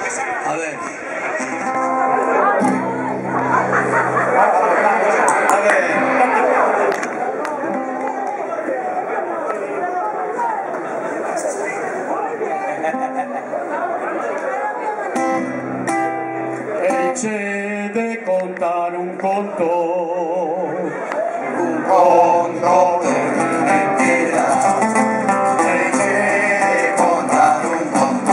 A ver. Eche de contar un conto De mentira. Eche de contar un conto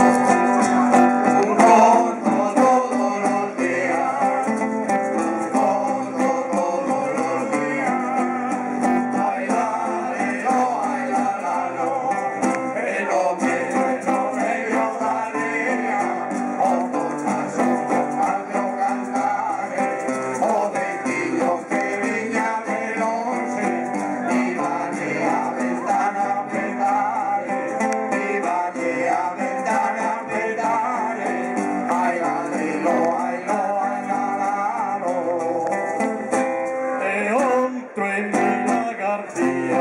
todos los días, un conto todos los días. Ay, la, lo, es lo que no me dio tarea, otro paso cuando cantaré, o de tíos que viña del once, y vaya ventana petaré, y vaya ventana petaré, ay, lo, ay, la, lo. de otro en mi lagartía.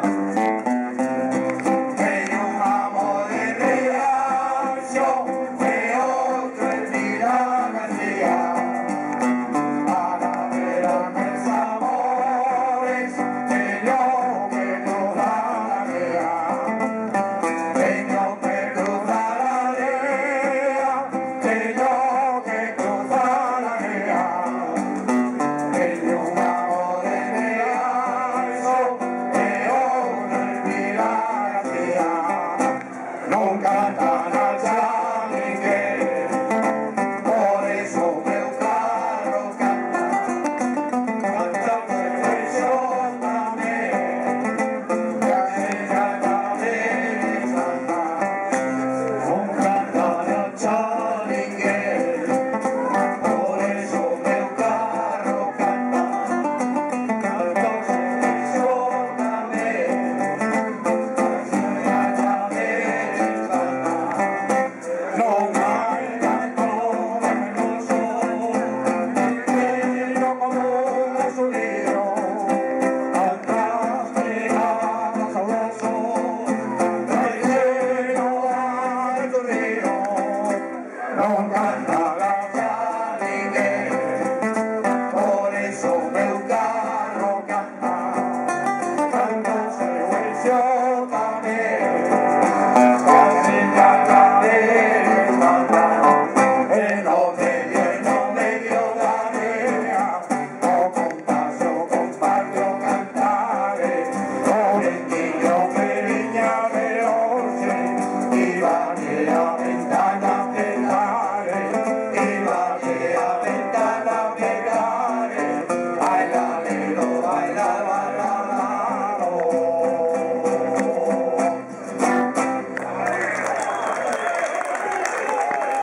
Nunca tan allá Miguel, por eso meu carro canta, canta perfección también, que canta de santa. Nunca tan allá Miguel, por eso meu carro canta, canta perfección también. No canta.